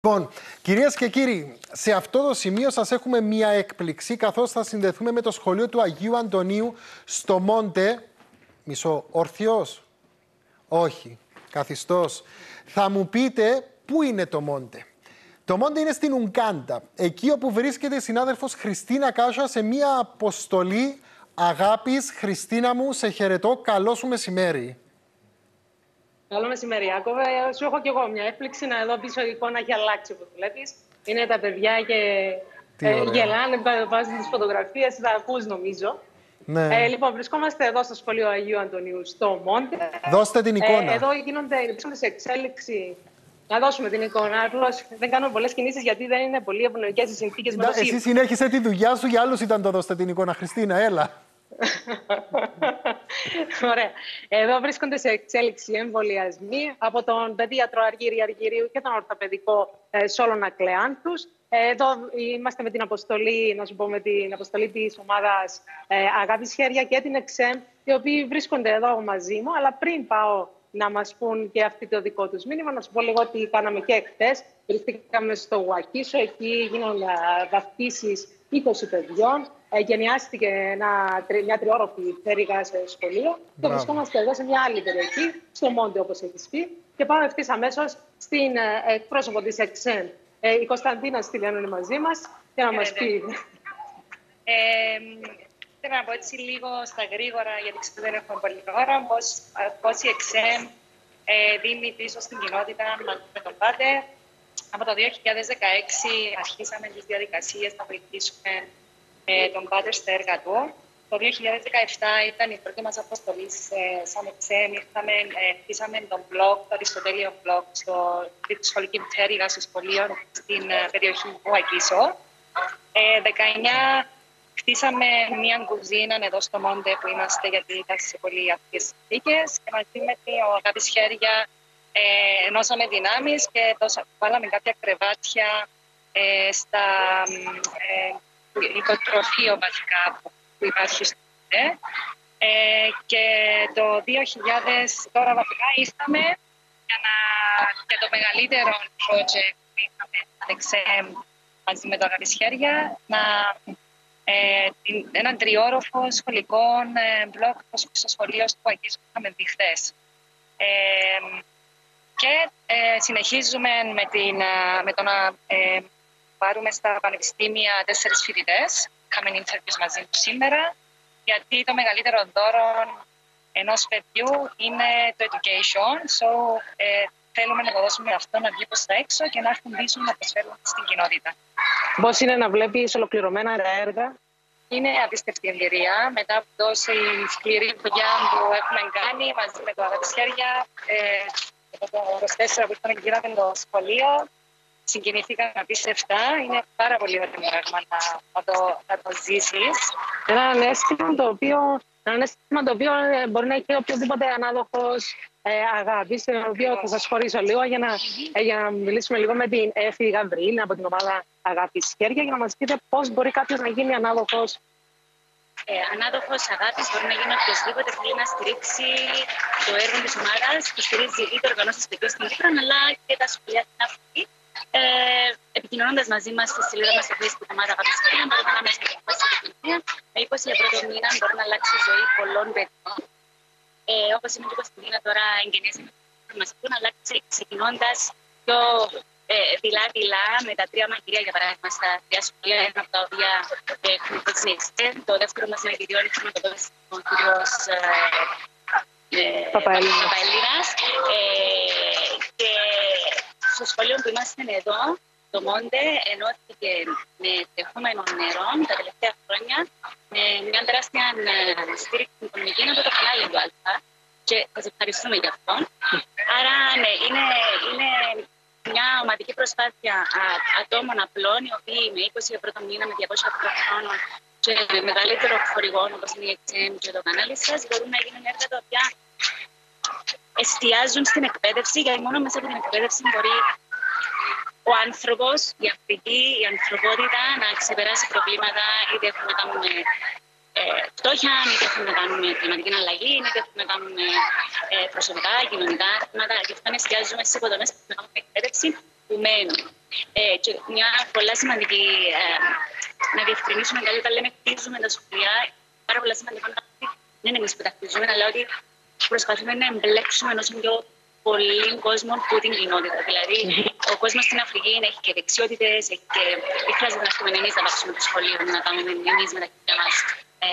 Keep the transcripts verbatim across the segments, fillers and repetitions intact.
Λοιπόν, κυρίες και κύριοι, σε αυτό το σημείο σας έχουμε μία έκπληξη, καθώς θα συνδεθούμε με το σχολείο του Αγίου Αντωνίου στο Μόντε. Μισό, ορθιός. Όχι, καθιστός. Θα μου πείτε πού είναι το Μόντε. Το Μόντε είναι στην Ουγκάντα, εκεί όπου βρίσκεται η συνάδελφος Χριστίνα Κάσια σε μία αποστολή αγάπης. Χριστίνα μου, σε χαιρετώ, καλό σου μεσημέρι. Καλό μεσημέρι, Ιάκωβε. Σου έχω κι εγώ μια έκπληξη. Να εδώ πίσω η εικόνα έχει αλλάξει, όπως βλέπεις. Είναι τα παιδιά και ε, γελάνε, βάζουν τις φωτογραφίες, θα ακούς νομίζω. Ναι. Ε, λοιπόν, βρισκόμαστε εδώ στο σχολείο Αγίου Αντωνίου, στο Μόντε. Δώστε την εικόνα. Ε, εδώ γίνονται, βρίσκονται σε εξέλιξη. Να δώσουμε την εικόνα. Απλώς δεν κάνουμε πολλές κινήσεις γιατί δεν είναι πολύ ευνοϊκές οι συνθήκες με το Εσύ συνέχισε τη δουλειά σου, για άλλους ήταν το δώστε την εικόνα. Χριστίνα, έλα. Ωραία. Εδώ βρίσκονται σε εξέλιξη εμβολιασμοί από τον παιδίατρο Αργύρη Αργυρίου και τον ορθοπαιδικό ε, Σόλωνα Κλεάντους. Ε, εδώ είμαστε με την αποστολή, να σου πω, με την αποστολή της ομάδας ε, Αγάπης Χέρια και την ΕΞΕΜ, οι οποίοι βρίσκονται εδώ μαζί μου. Αλλά πριν πάω να μας πούν και αυτή το δικό τους μήνυμα, να σου πω λίγο τι κάναμε και χθες. Βρίσκαμε στο Ουακίσο, εκεί γίνονται βαφτίσεις είκοσι παιδιών. Γενιάστηκε ένα, μια τριώροφη πτέρυγα σε σχολείο. Και βρισκόμαστε εδώ σε μια άλλη περιοχή, στο Μόντε, όπως έχεις πει. Και πάμε ευθύς αμέσως στην ε, εκπρόσωπο της ΕΞΕΜ. Ε, η Κωνσταντίνα Στυλιανού είναι μαζί μας για να μας πει. Ε, θέλω να πω έτσι λίγο στα γρήγορα, γιατί ξέρω δεν έχουμε πολύ ώρα, πώς, πώς η ΕΞΕΜ ε, δίνει πίσω στην κοινότητα με τον Πάτερ. Από το δύο χιλιάδες δεκαέξι αρχίσαμε τις διαδικασίες να βοηθήσουμε ε, τον Πάτερ στα έργα του. Το δύο χιλιάδες δεκαεπτά ήταν η πρώτη μας αποστολή σαν ΕΞΕΜ. Ήρθαμε, ε, χτίσαμε τον blog, το Αριστοτέλειο blog, στο σχολική πτέρυγα στο σχολείο στην ε, περιοχή του Αγγίσο. Ε, δεκαεννιά χτίσαμε μια κουζίνα εδώ στο Μόντε που είμαστε, γιατί ήταν σε πολύ αυτές συνθήκες. Και μαζί με την Αγάπης Χέρια ε, ενώσαμε δυνάμεις και δώσα, βάλαμε κάποια κρεβάτια ε, στα ε, οικοτροφείο βασικά που υπάρχει στο Μόντε. Ε, και το δύο χιλιάδες τώρα βασικά ήρθαμε για, να, για το μεγαλύτερο project που είχαμε στην ΕΞΕΜ μαζί με το Αγάπης Χέρια, να Ε, έναν τριώροφο σχολικό ε, μπλοκ στο σχολείο του Αγγίσου που είχαμε δει χθες. Ε, και ε, συνεχίζουμε με, την, με το να ε, πάρουμε στα πανεπιστήμια τέσσερις φοιτητές. Είχαμε interviews μαζί του σήμερα, γιατί το μεγαλύτερο δώρο ενός παιδιού είναι το education. So, ε, θέλουμε να το δώσουμε αυτό να βγει προς τα έξω και να έρθουν πίσω να προσφέρουν στην κοινότητα. Πώς είναι να βλέπεις ολοκληρωμένα έργα? Είναι απίστευτη εμπειρία. Μετά από τόση σκληρή δουλειά που έχουμε κάνει μαζί με το Αγάπης Χέρια, ε, το είκοσι τέσσερα που ήρθαμε και γύραμε το σχολείο, συγκινηθήκαμε απίστευτα. Είναι πάρα πολύ ωραίο πράγμα να, να, το, να το ζήσεις. Ένα αίσθημα το οποίο, ένα αίσθημα το οποίο μπορεί να έχει οποιοδήποτε ανάδοχος ε, αγάπης, το οποίο θα σας χωρίσω λίγο για να, ε, για να μιλήσουμε λίγο με την Έφη Γαβρίλη από την ομάδα Αγάπης Χέρια για να μας πείτε πώς μπορεί κάποιος να γίνει ανάδοχος. Ε, ανάδοχος αγάπης μπορεί να γίνει οποιοδήποτε θέλει να στηρίξει το έργο της ομάδας που στηρίζει είτε οργανώσεις παιδιών στην Κύπρο, αλλά και τα σχολεία στην Αφρική. Ε, επικοινωνώντας μαζί μας στη σελίδα μας στο Facebook ομάδα Αγάπης Χέρια, μπορούμε να μας επικοινωνία. Με είκοσι ευρώ το μήνα μπορεί να αλλάξει η ζωή πολλών παιδιών. Ε, όπως είμαι και η Κωνσταντίνα τώρα εγγενείς να μας πούν, αλλάξει ξεκινώντας πιο δειλά-δειλά με τα τρία μαγειρία, για παράδειγμα, στα τρία σχολεία, ένα από τα οποία έχουμε υποσυνεχιστεί. Το δεύτερο μας μαγειριό είναι χρηματοδότηση ο κύριος Παπαελίνας. Και στο σχολείο που είμαστε εδώ, το Μόντε ενώθηκε με τρεχόμενο νερό τα τελευταία χρόνια με μια τεράστια στήριξη οικονομική από το κανάλι του Αλφα και θα σας ευχαριστούμε γι' αυτό. Άρα, ναι, είναι, είναι μια ομαδική προσπάθεια ατόμων απλών, οι οποίοι με είκοσι ευρώ το μήνα, με διακόσια ευρώ το χρόνο και με μεγαλύτερο χορηγό όπως είναι η ΕΞΕΜ και το κανάλι σας, μπορούν να γίνουν έργα τα οποία εστιάζουν στην εκπαίδευση, γιατί μόνο μέσα από την εκπαίδευση μπορεί ο άνθρωπος, η Αφρική, η ανθρωπότητα να ξεπεράσει προβλήματα, είτε έχουν να κάνουν με ε, φτώχεια, είτε έχουν να κάνουν με κλιματική αλλαγή, είτε έχουν να κάνουν με ε, προσωπικά, κοινωνικά θέματα. Και αυτό εστιάζουμε σε υποδομές που έχουν εκπαίδευση που μένουν. Ε, και μια πολύ σημαντική ε, να διευκρινίσουμε κάτι όταν λέμε χτίζουμε τα σχολεία. Πάρα πολύ σημαντικό να δεν είναι εμείς που τα χτίζουμε, αλλά ότι προσπαθούμε να εμπλέξουμε όσο πιο πολύ κόσμο που την κοινότητα. Δηλαδή, ο κόσμος στην Αφρική έχει και δεξιότητες, έχει και δεν χρειάζεται να πούμε εμείς να βάξουμε το σχολείο, να κάνουμε εμείς με τα χέρια μας. Ε,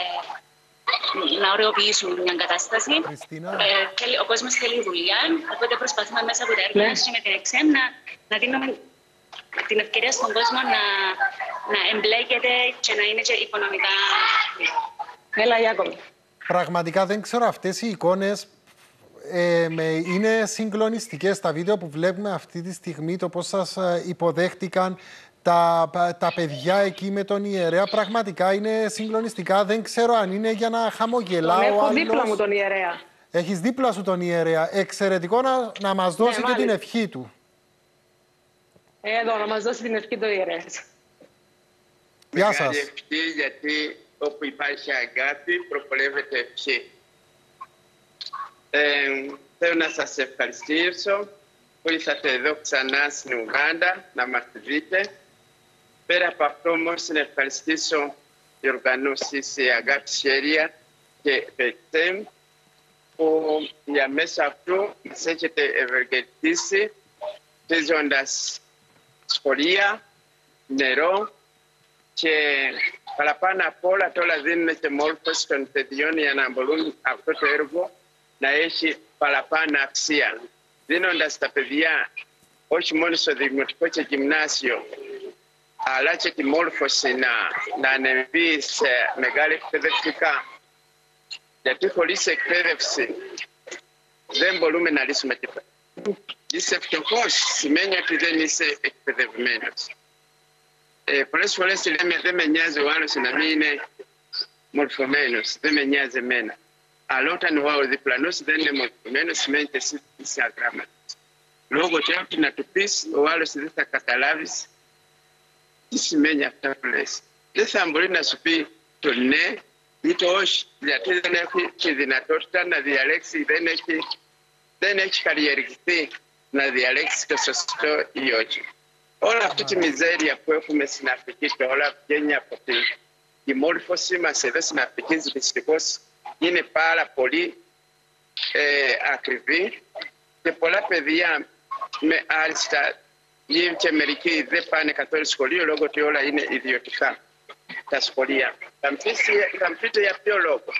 να ωρεοποιήσουμε μια κατάσταση. Ε, ο κόσμος θέλει δουλειά, οπότε προσπαθούμε μέσα από τα έργα μας και με την ΕΞΕΜ να, να δίνουμε την ευκαιρία στον κόσμο να, να εμπλέκεται και να είναι και οικονομικά. Έλα, Ιάκωβο. Πραγματικά δεν ξέρω, αυτές οι εικόνες ε, με, είναι συγκλονιστικές. Τα βίντεο που βλέπουμε αυτή τη στιγμή, το πώς σας υποδέχτηκαν τα, τα παιδιά εκεί με τον ιερέα, πραγματικά είναι συγκλονιστικά. Δεν ξέρω αν είναι για να χαμογελάω. Έχω άλλος... δίπλα μου τον ιερέα. Έχεις δίπλα σου τον ιερέα. Εξαιρετικό να, να μας δώσει ναι, και την ευχή του. Εδώ, να μας δώσει την ευχή του ιερέας. Γεια σας. Μεγάλη ευχή, γιατί όπου υπάρχει αγάπη προπολεύεται ευχή. Ε, θέλω να σας ευχαριστήσω που ήρθατε εδώ ξανά στην Ουγγάντα να μας δείτε. Πέρα από αυτό όμως να ευχαριστήσω οι οργανώσεις Αγάπη Χέρια και ΕΞΕΜ που για μέσα αυτού μας έχετε ευεργετήσει χτίζοντας σχολεία, νερό και παραπάνω απ' όλα τώρα δίνουμε και μόρφωση των παιδιών για να μπορούν αυτό το έργο να έχει παραπάνω αξία. Δίνοντας τα παιδιά όχι μόνο στο δημοτικό και γυμνάσιο, αλλά και τη μόρφωση να, να ανεβεί σε μεγάλη εκπαιδευτικά. Γιατί χωρίς εκπαίδευση δεν μπορούμε να λύσουμε τίποτα. Είσαι φτωχός σημαίνει ότι δεν είσαι εκπαιδευμένος. Ε, πολλές φορές λέμε δεν με νοιάζει ο άλλος να μην είναι μορφωμένος, δεν με νοιάζει εμένα. Αλλά όταν ο διπλανός δεν είναι μορφωμένος σημαίνει ότι εσύ είσαι αγράμματος. Λόγω του ότι να του πεις ο άλλος δεν θα καταλάβεις τι σημαίνει αυτά που λες. Δεν θα μπορεί να σου πει το ναι ή το όχι, γιατί δεν έχει τη δυνατότητα να διαλέξει, δεν έχει, δεν έχει καλλιεργηθεί να διαλέξει το σωστό ή όχι. Όλη αυτή τη μιζέρια που έχουμε στην Αφρική και όλα βγαίνει από τη, τη μόρφωση μας εδώ στην Αφρική, δυστυχώς είναι πάρα πολύ ε, ακριβή και πολλά παιδιά με άριστα και μερικοί δεν πάνε καθόλου σχολείο λόγω ότι όλα είναι ιδιωτικά τα σχολεία. Θα μου πείτε για ποιο λόγο.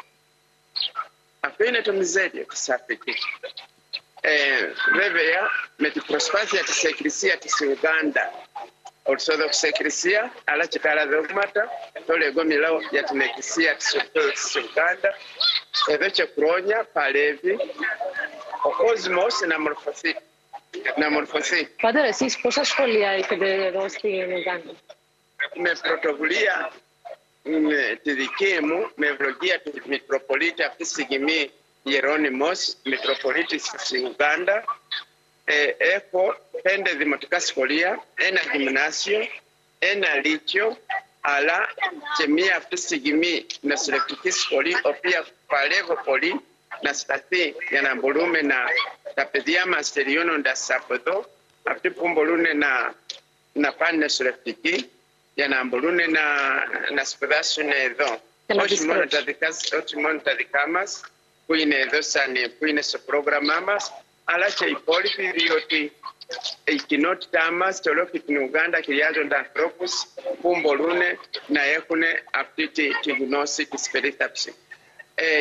Αυτό είναι το μιζέριο της Αφρικής. Ε, βέβαια, με την προσπάθεια της Εκκλησίας της Ουγγάντα, Ορθόδοξη Εκκλησία, αλλά και τα άλλα δόγματα, τώρα εγώ μιλάω για την Εκκλησία της Ορθόδοξης Ουγγάντα, εδώ και χρόνια παλεύει ο κόσμος να μορφωθεί. Να μορφωθεί. Πάτερ, εσείς πόσα σχολεία έχετε εδώ στην Ουγγάντα? Με πρωτοβουλία με τη δική μου, με ευλογία του Μητροπολίτη αυτή τη στιγμή Γερόνιμος, Μητροπολίτης της Ουγγάντα, ε, έχω πέντε δημοτικά σχολεία, ένα γυμνάσιο, ένα λύκειο, αλλά και μία αυτή τη στιγμή νοσηλευτική σχολή, η οποία παλεύω πολύ να σταθεί για να μπορούμε να τα παιδιά μας τελειώνοντας από εδώ, αυτοί που μπορούν να, να πάνε νοσηλευτικοί, για να μπορούν να, να σπουδάσουν εδώ. Όχι μόνο, τα δικά, όχι μόνο τα δικά μας, που είναι εδώ σαν, που είναι στο πρόγραμμά μας, αλλά και οι υπόλοιποι, διότι η κοινότητά μας και ολόκληρη την Ουγγάντα χρειάζονται ανθρώπους που μπορούν να έχουν αυτή τη, τη γνώση της περίθαψης. Ε,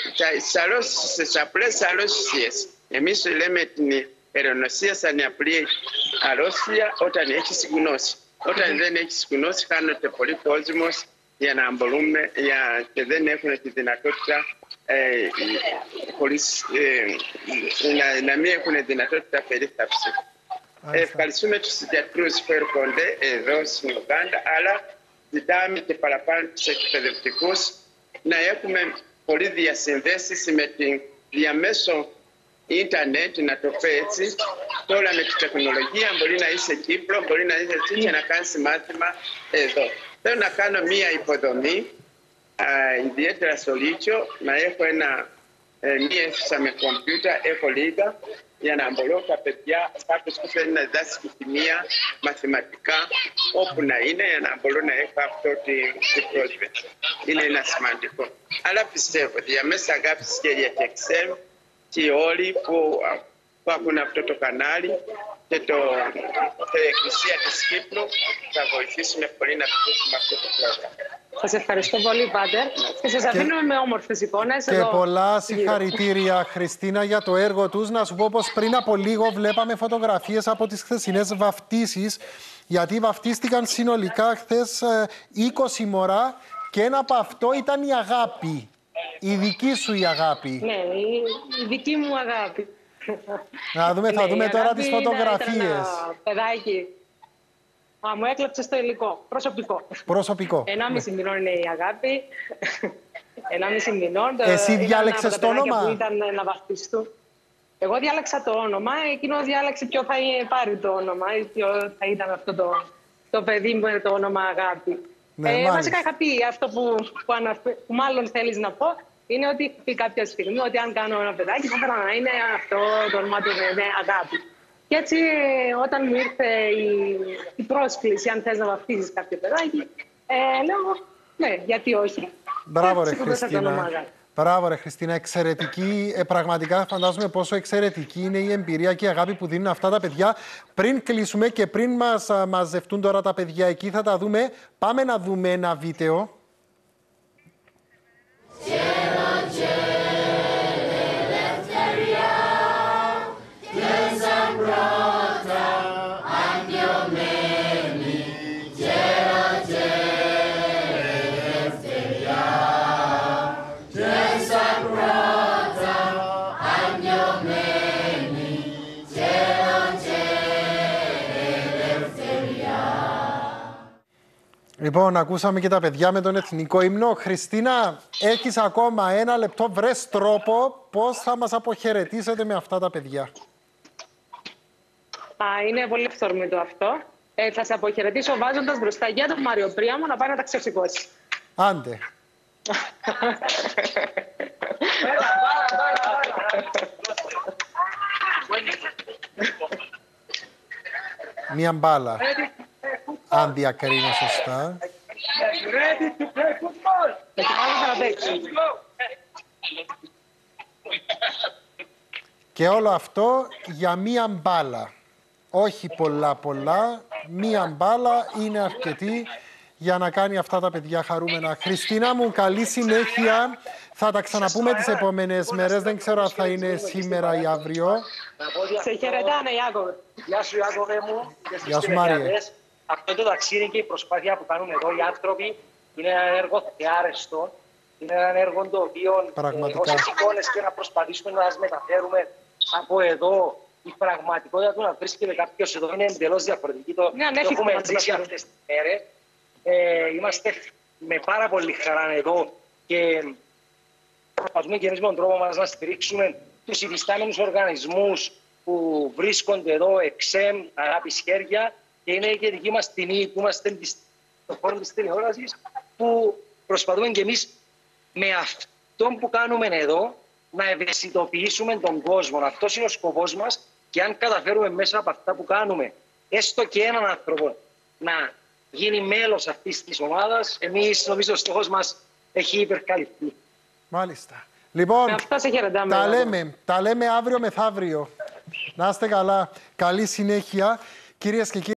στις απλές αρρώστιες, εμείς λέμε την ερωνοσία σαν απλή αρρώστια όταν έχεις γνώση. Όταν δεν έχεις γνώση, χάνεται πολύ κόσμος για να μπορούμε, για, και δεν έχουν τη δυνατότητα ε, χωρίς, ε, να, να μην έχουν δυνατότητα περίθαψη. Ε, ευχαριστούμε τους γιατρούς που έρχονται εδώ στην Ουγγάντα, αλλά ζητάμε και παραπάνω τους εκπαιδευτικούς να έχουμε πολλοί διασυνδέσεις με την διαμέσω ίντερνετ, να το πω έτσι. Τώρα με τη τεχνολογία μπορεί να είσαι Κύπρο, μπορεί να είσαι εκεί και να κάνεις μάθημα εδώ. Θέλω να κάνω μία υποδομή, α, ιδιαίτερα στο Λύκειο, να έχω ένα, ε, μία αίθουσα με κομπιούτερ, έχω λίγα, για να μπορούν τα παιδιά, κάποιος που θέλει να διδάσκει χημεία, μαθηματικά, όπου να είναι, για να μπορούν να έχουν αυτό την πρόσβαση. Είναι ένα σημαντικό. Αλλά πιστεύω ότι για μέσα αγάπη και για εξέμ και όλοι που, που έχουν αυτό το κανάλι και το, την Εκκλησία της Κύπρου θα βοηθήσουν πολύ να πετύχουμε αυτό το πρόγραμμα. Σας ευχαριστώ πολύ, Πάτερ. Και σας αφήνουμε με όμορφες εικόνες. Και εδώ πολλά συγχαρητήρια, Χριστίνα, για το έργο τους. Να σου πω πως πριν από λίγο βλέπαμε φωτογραφίες από τις χθεσινές βαφτίσεις, γιατί βαφτίστηκαν συνολικά χθες είκοσι μωρά και ένα από αυτό ήταν η αγάπη. Η δική σου η αγάπη. Ναι, η, η δική μου αγάπη. Να δούμε, θα ναι, δούμε τώρα τις φωτογραφίες. Ήταν ένα παιδάκι. Α, μου έκλαψε στο υλικό. Προσωπικό. Προσωπικό. Ενάμιση μηνών είναι η αγάπη. Ενάμιση μηνών. Εσύ διάλεξες το όνομα? Που ήταν να βαφτιστούν. Εγώ διάλεξα το όνομα. Εκείνο διάλεξε ποιο θα πάρει το όνομα. Ποιο θα ήταν αυτό το, το παιδί με το όνομα αγάπη. Ναι, ε, βασικά είχα πει αυτό που, που, αναφε... που μάλλον θέλεις να πω. Είναι ότι είχα πει κάποια στιγμή ότι αν κάνω ένα παιδάκι θα ήθελα να είναι αυτό το όνομα του είναι αγάπη. Και έτσι, όταν μου ήρθε η, η πρόσκληση, αν θες να βαφτίσεις κάποιο παιδάκι, ε, λέω, ναι, γιατί όχι. Μπράβο, ρε Χριστίνα. Μπράβο, ρε Χριστίνα. Εξαιρετική. Ε, πραγματικά φαντάζομαι πόσο εξαιρετική είναι η εμπειρία και η αγάπη που δίνουν αυτά τα παιδιά. Πριν κλείσουμε και πριν μας α, μαζευτούν τώρα τα παιδιά εκεί, θα τα δούμε. Πάμε να δούμε ένα βίντεο. Λοιπόν, ακούσαμε και τα παιδιά με τον εθνικό ύμνο. Χριστίνα, έχεις ακόμα ένα λεπτό, βρες τρόπο πώς θα μας αποχαιρετήσετε με αυτά τα παιδιά. Α, είναι πολύ ευθορμητό αυτό. Ε, θα σε αποχαιρετήσω βάζοντας μπροστά για τον Μάριο Πρίαμο να πάει να τα ξεσηκώσει. Άντε. Μία μπάλα. Αν διακρίνω σωστά. Και όλο αυτό για μία μπάλα. Όχι πολλά πολλά. Μία μπάλα είναι αρκετή για να κάνει αυτά τα παιδιά χαρούμενα. Χριστίνα μου, καλή συνέχεια. Θα τα ξαναπούμε τις επόμενες μέρες. Δεν ξέρω αν θα είναι σήμερα ή αύριο. Σε χαιρετάνε, Ιάκωβε. Γεια σου, Ιάκωβε μου. Γεια σου, Μάριε. Αυτό το ταξίδι και η προσπάθεια που κάνουν εδώ οι άνθρωποι είναι ένα έργο θεάρεστο. Είναι ένα έργο το οποίο ε, όσες εικόνες και να προσπαθήσουμε να τις μεταφέρουμε από εδώ, η πραγματικότητα του να βρίσκεται κάποιος εδώ είναι εντελώς διαφορετική. Το, ναι, το έχουμε ζήσει αυτές τις μέρες. Ε, είμαστε με πάρα πολύ χαρά εδώ και προσπαθούμε και εμείς με τον τρόπο μας να στηρίξουμε τους υφιστάμενους οργανισμούς που βρίσκονται εδώ, εξέμ, αγάπης χέρια, και είναι και δική μας τιμή που είμαστε στο χώρο της τηλεόρασης, που προσπαθούμε και εμείς με αυτό που κάνουμε εδώ να ευαισθητοποιήσουμε τον κόσμο. Αυτός είναι ο σκοπός μας, και αν καταφέρουμε μέσα από αυτά που κάνουμε, έστω και έναν άνθρωπο να γίνει μέλος αυτής της ομάδας, εμείς νομίζω ο στόχος μας έχει υπερκαλυφθεί. Μάλιστα. Λοιπόν, τα λέμε, τα λέμε αύριο μεθαύριο. Να είστε καλά. Καλή συνέχεια. Κυρίες και κύριοι.